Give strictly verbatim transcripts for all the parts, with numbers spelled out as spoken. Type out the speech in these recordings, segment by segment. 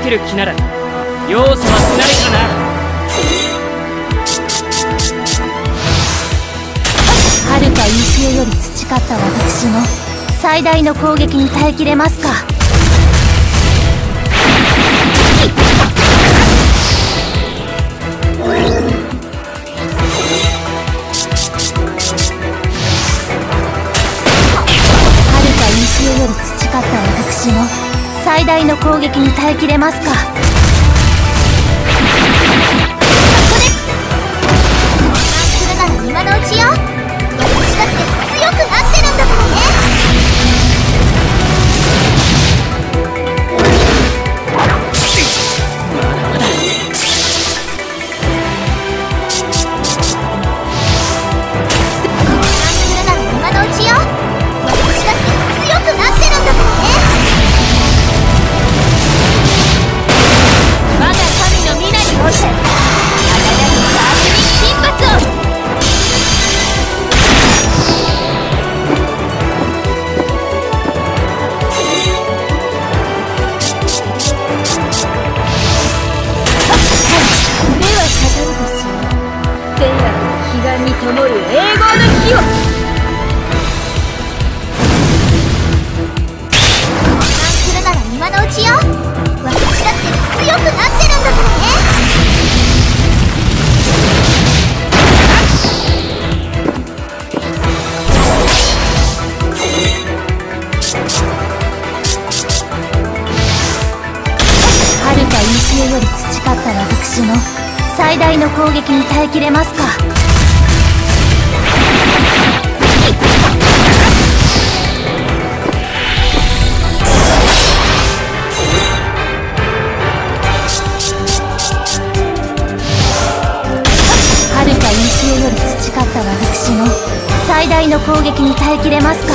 ける気なら容赦はしないかな。 はるか古より培った私の最大の攻撃に耐えきれますか。はるか古より培った私の最大の攻撃に耐えきれますか。今のうちよ。私だって強くなってるんだからね。まだまだ。するなら今のうちよ。私だって強くなってるんだからね。我が神の皆において輝くダークに金髪を。灯る栄光の火を。混乱するなら今のうちよ。私だって強くなってるんだからね。はるか古より培った私の最大の攻撃に耐えきれますか。はるか古より培った私の最大の攻撃に耐えきれますか。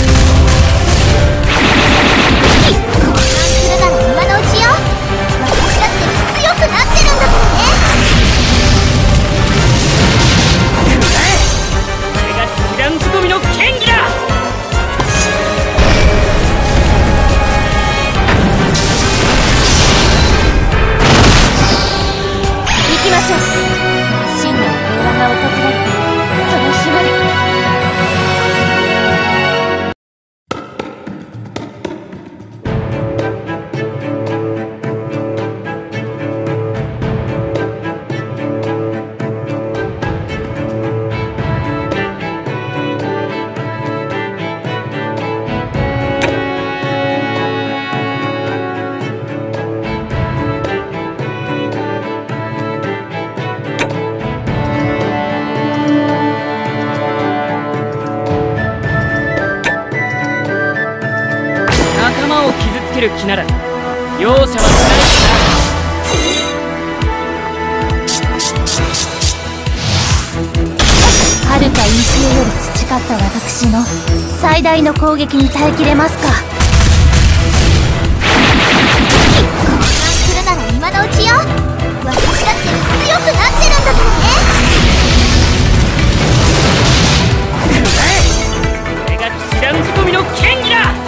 混乱するなら今のうちよ。私だって強くなってるんだからね。 これが避難仕込みの剣技だ。 行きましょう。真の平和が訪れるその日まで。 仲間を傷つける気なら容赦はしないかな。 はるか古より培った私の最大の攻撃に耐えきれますか。混乱するなら今のうちよ。私だって強くなってるんだからね。 これが避難仕込みの剣技だ。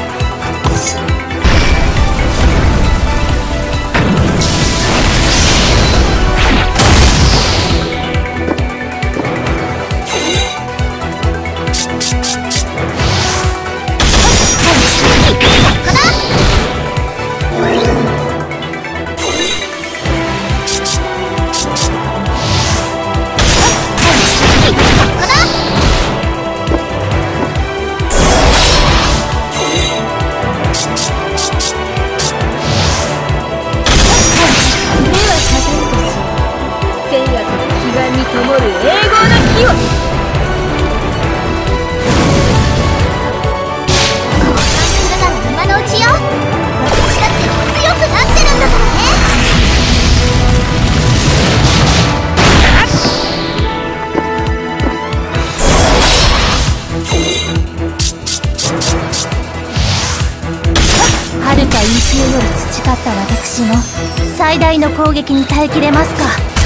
潮より培った私の最大の攻撃に耐えきれますか。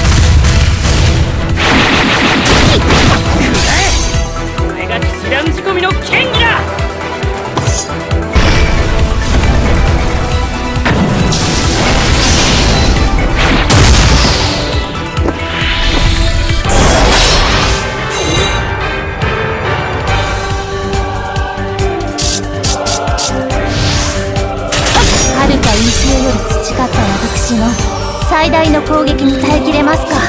これが騎士団仕込みの剣技だ。 は最大の攻撃に耐えきれますか。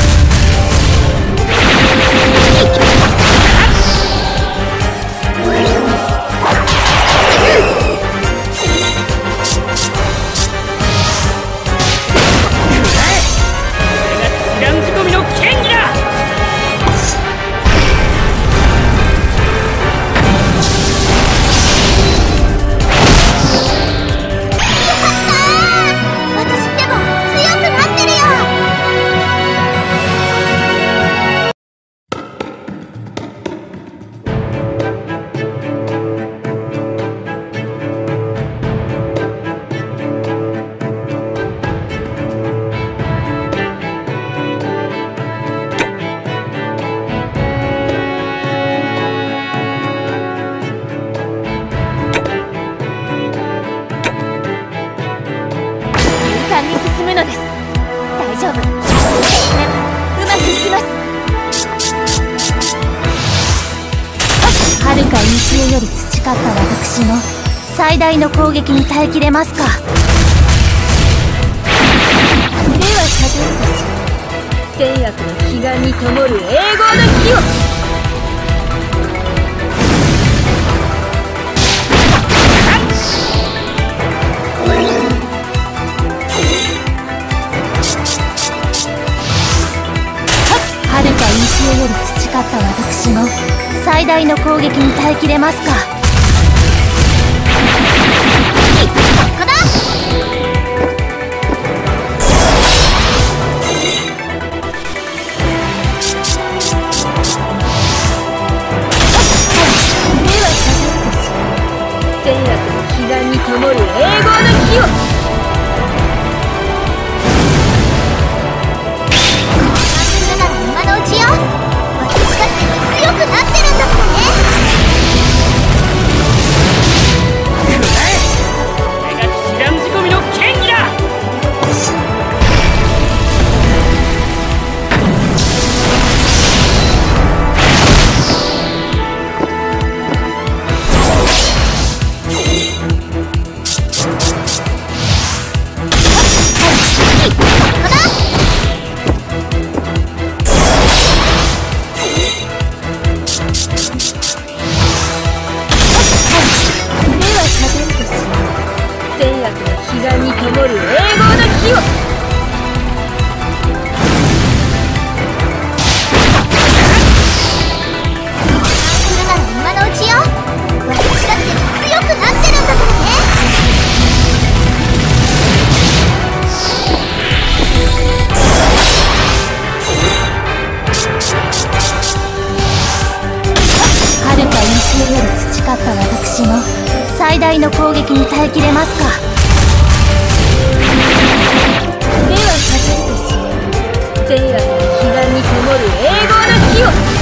はるか古より培った私の最大の攻撃に耐えきれますか。ではさてとし、善悪の彼岸に灯る永劫の火を。はるか古より培った私の最大の攻撃に耐えきれますか。こだではさてとし、善悪の彼岸に灯る永劫の火を。培った私の最大の攻撃に耐えきれますか。ではさてとし、善悪の彼岸に灯る永劫の火を。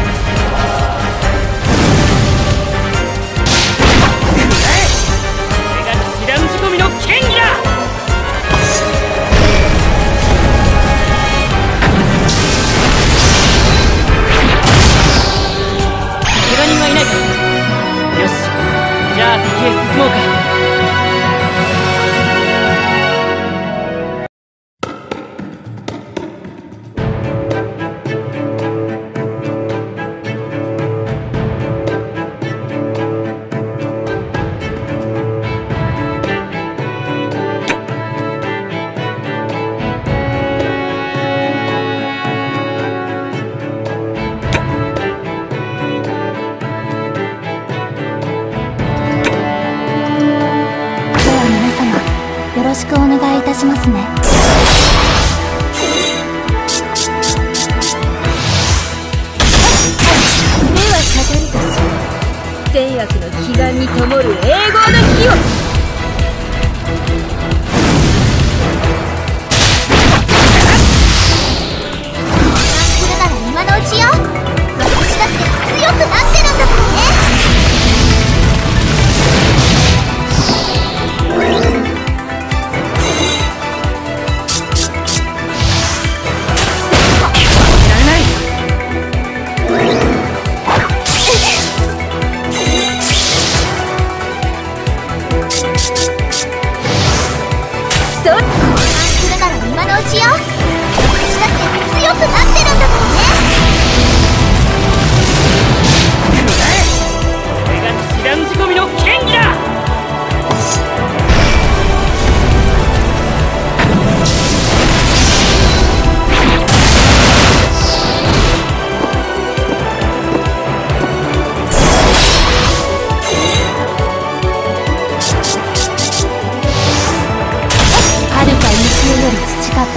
じゃあ先へ進もうか。 よろしくお願いいたしますね。ではさてとし、善悪の彼岸に灯る永劫の火を。するなら今のうちよ。私だって強くなってるんだからね。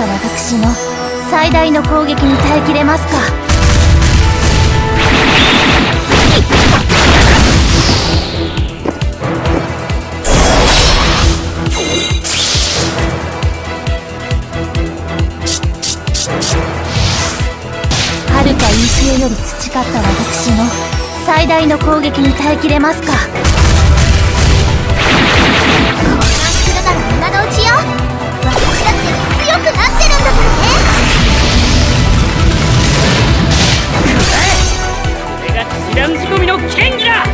った私の最大の攻撃に耐えきれますか？遥か古より培った私の最大の攻撃に耐えきれますか？混乱するなら今のうちよ。私だって強くなってるんだからね。 これが知らん仕込みの剣技だ。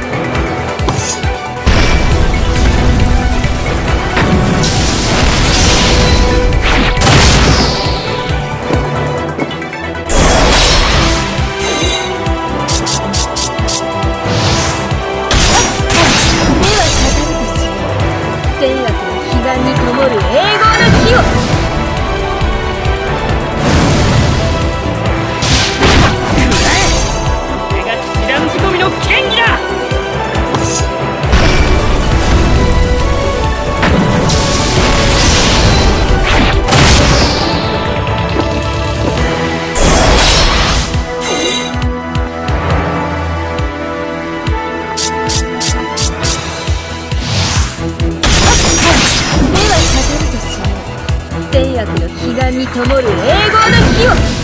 善悪の彼岸に灯る栄光の火を。 これが知らん仕込みの剣技だ。 善悪の彼岸に灯る栄光の火を。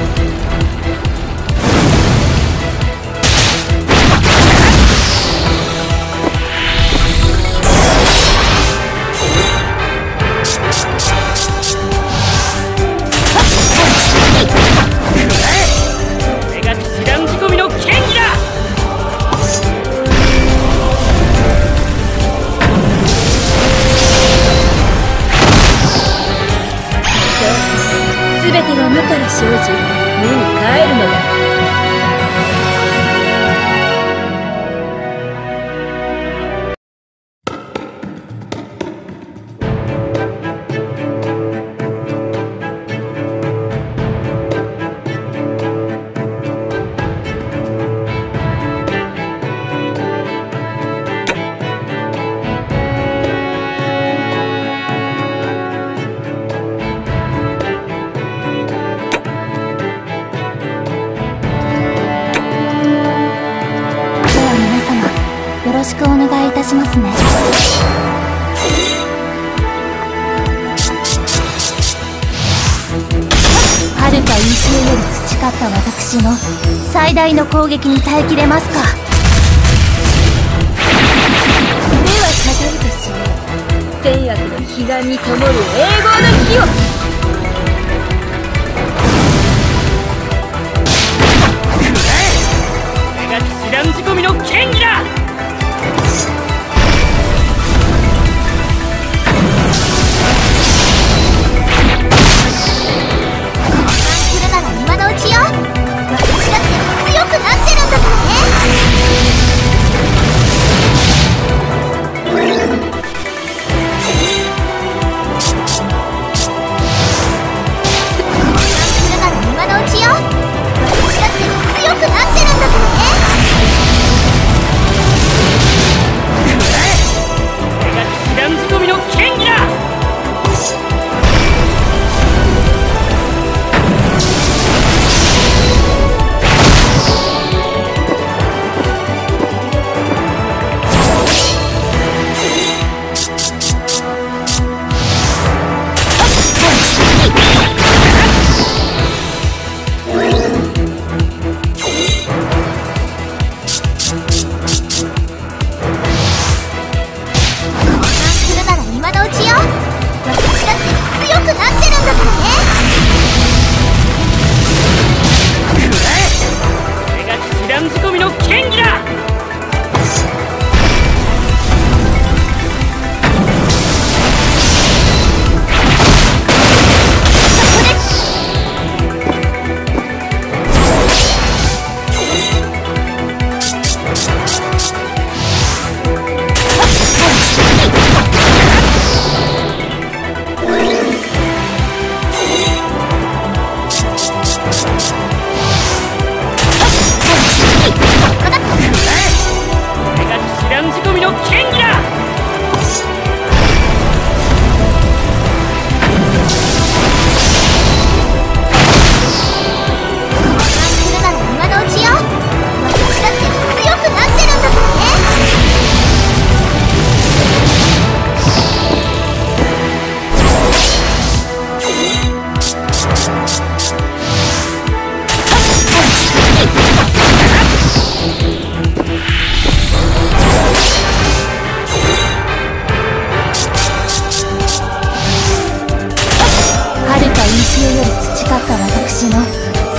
これが知らん仕込みの剣技だ。 すべては無から生じ、無に帰るのだ。 よろしくお願いいたしますね。遥か古より培った私の最大の攻撃に耐えきれますか？ 目は語るとしよう。善悪の彼岸に灯る栄光の火を。 これが知らん仕込みの剣技だ。 強くなってるんだからね。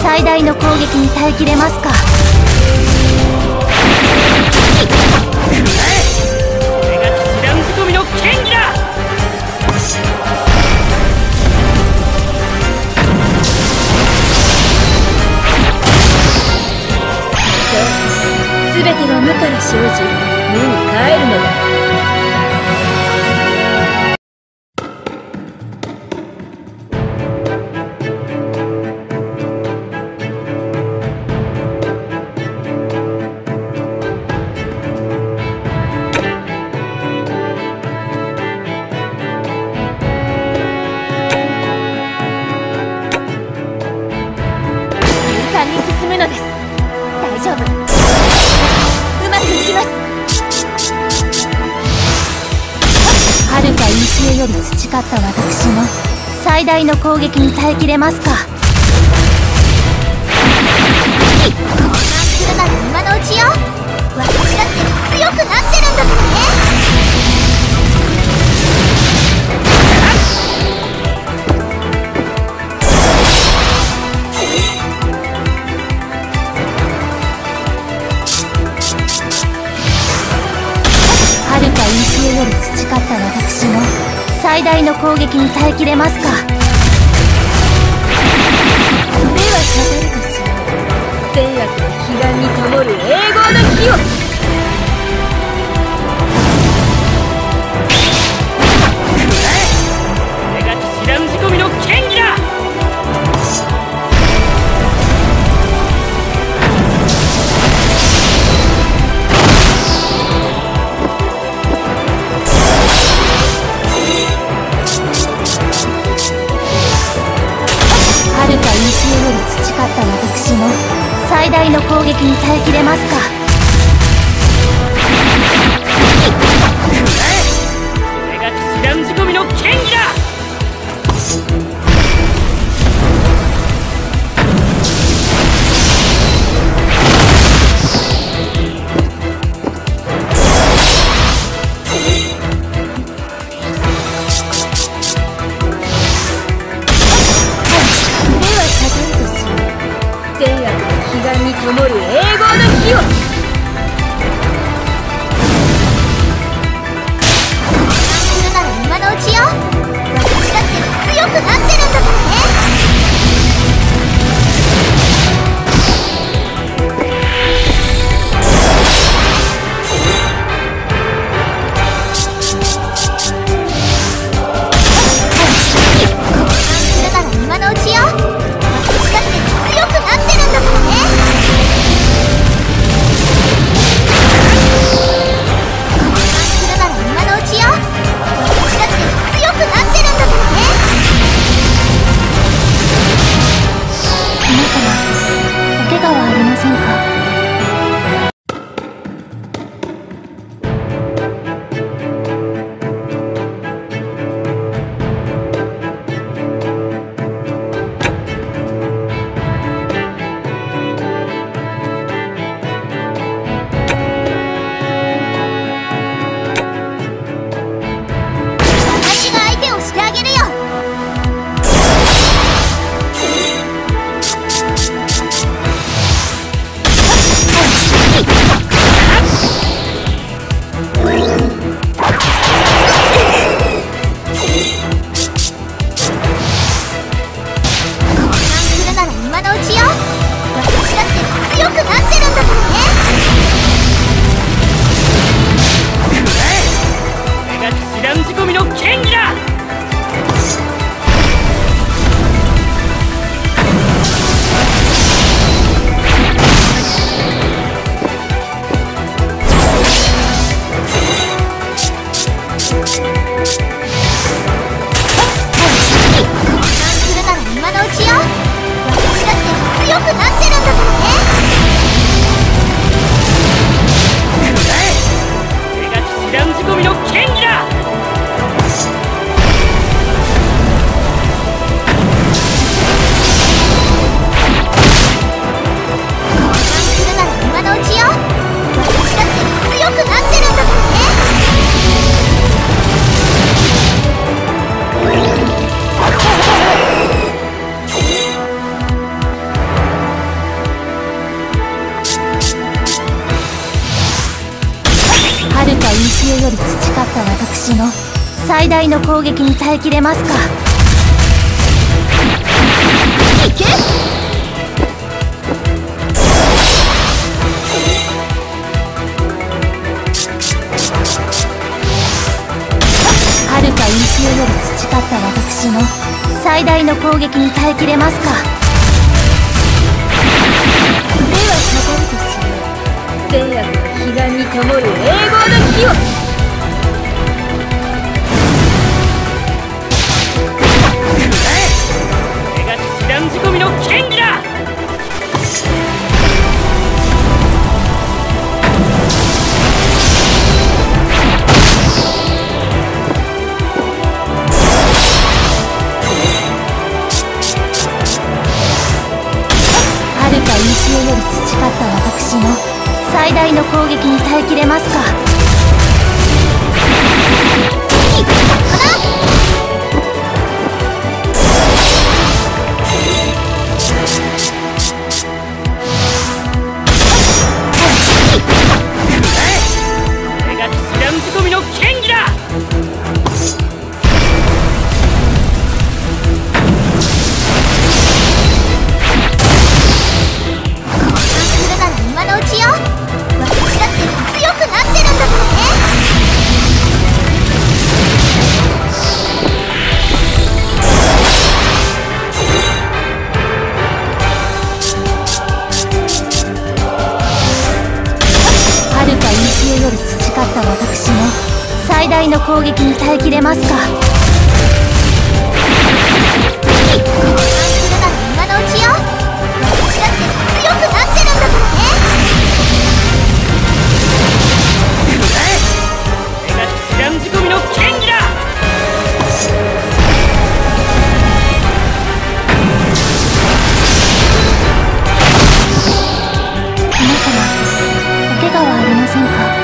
最大の攻撃に耐えきれますか。 これが騎士団仕込みの剣技だ。 すべては無から生じ無に帰るのだ。勇敢に進むのです。大丈夫、うまくいきます。 遥か古より培った私の最大の攻撃に耐えきれますか。降参するなら今のうちよ。私だって強くなってるんだからね。遥か古より培った私の最大の攻撃に耐えきれますか。 目は下がるとしよう。善悪の彼岸に灯る栄光の火を。 これが騎士団仕込みの剣技だ。 遥か古より培った私の最大の攻撃に耐えきれますか。 これが騎士団仕込みの剣技だ。 善悪の彼岸に灯る栄光の火を。降参するなら今のうちよ。私だって強くなってるんだからね。降参するなら今のうちよ。私だって強くなってるんだからね。降参するなら今のうちよ。私だって強くなってるんだからね。 皆様、お怪我はありませんか。私が相手をしてあげるよ。降参するなら今のうちよ。私だって強くなってるんだからね。 これが騎士団仕込みの剣技だ。 降参するなら今のうちよ。私だって強くなってるんだからね。 これが騎士団仕込みの剣技だ。 降参するなら今のうちよ。私だって強くなってるんだからね。 大の攻撃に耐えきれますか。いけ。はるか古より培った私の最大の攻撃に耐えきれますか。 目は下がるとしよう。善悪の彼岸に灯る栄光の火を。 仕込みの剣技だ。 はるか古より培った私の最大の攻撃に耐えきれますか。いったかな。 仕込みの剣技だ。 降参するなら今のうちよ。私だって強くなってるんだからね。はるか古より培った私の最大の攻撃に耐えきれますか。降参するなら今のうちよ。私だって強くなってるんだからね。 これが痴漢仕込みの剣技だ。 皆様、お怪我はありませんか。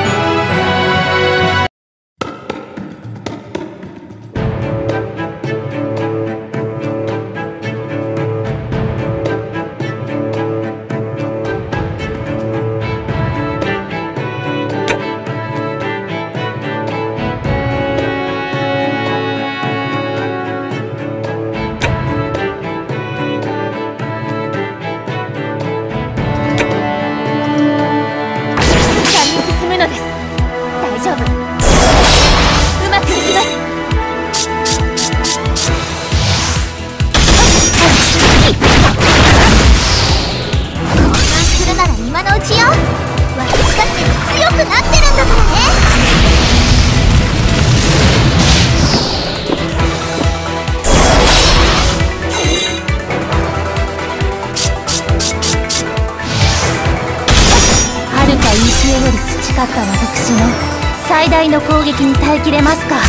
培った私の最大の攻撃に耐えきれますか。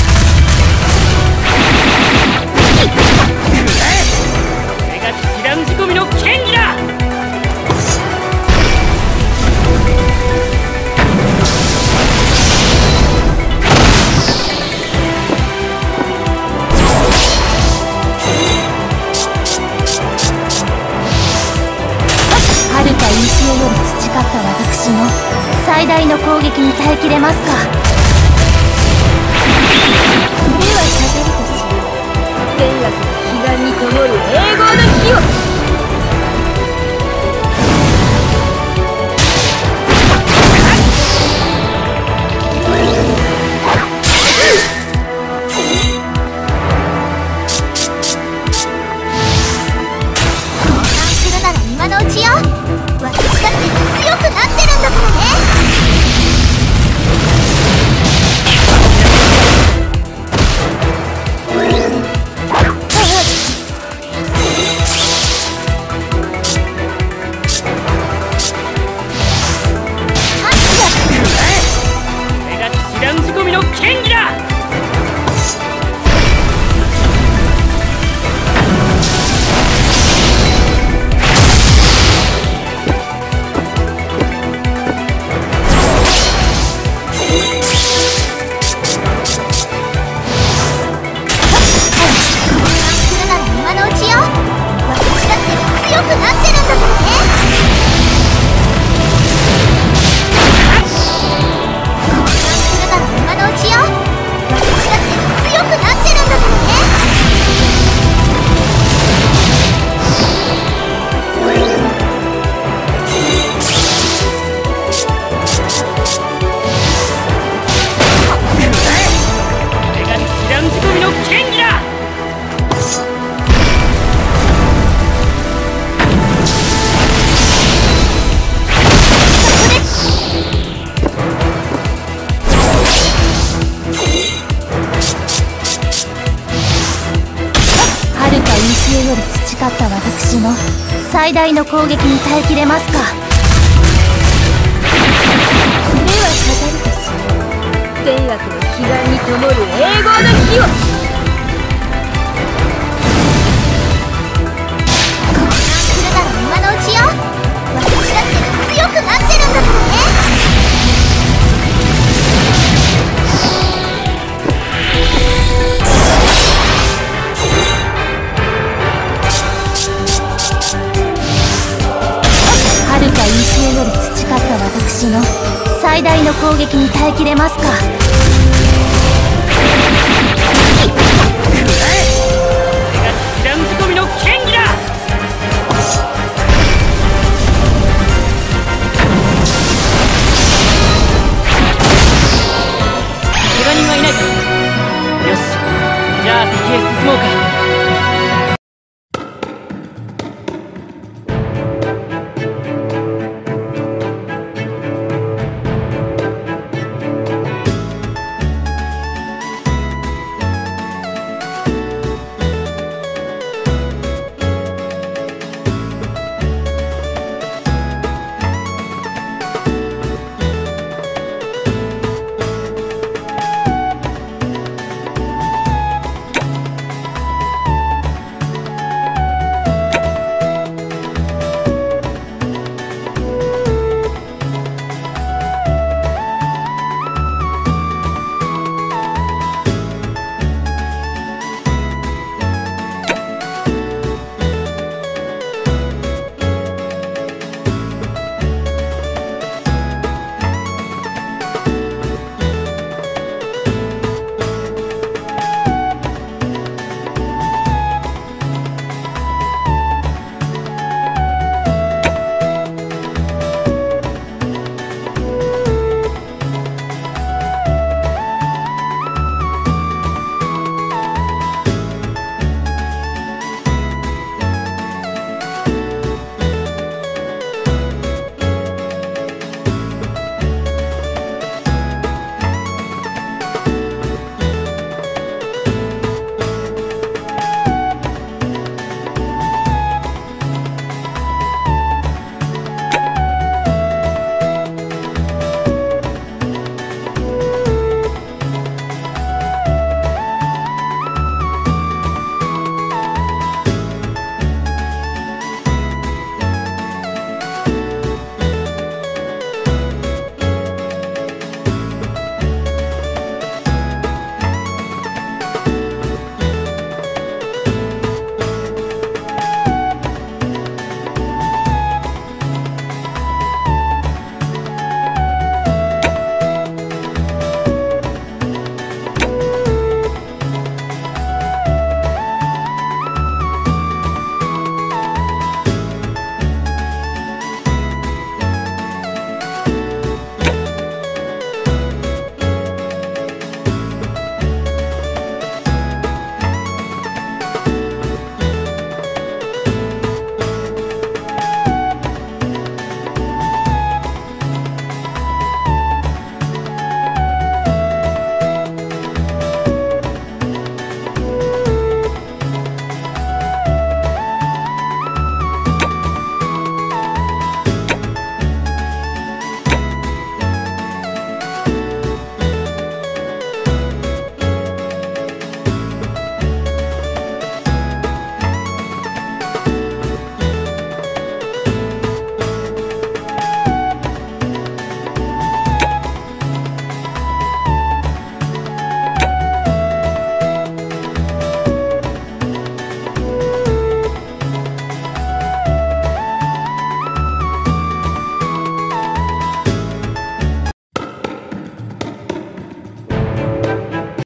これが痴漢仕込みの剣技だ。 はるか古より培った私の最大の攻撃に耐えきれますか。 目は下がるとしよう。善悪の彼岸に灯る栄光の火を。 降参するなら今のうちよ。私だって強くなってるんだからね。 培った私の最大の攻撃に耐えきれますか。 目は下がるとし善悪の彼岸に灯る栄光の火を。 降参するなら今のうちよ。私だって強くなってるんだからね。遥か古より培った私の最大の攻撃に耐えきれますか。 くらえ。これが手段仕込みの剣技だ。怪我人はいないか。よし、じゃあ先へ進もうか。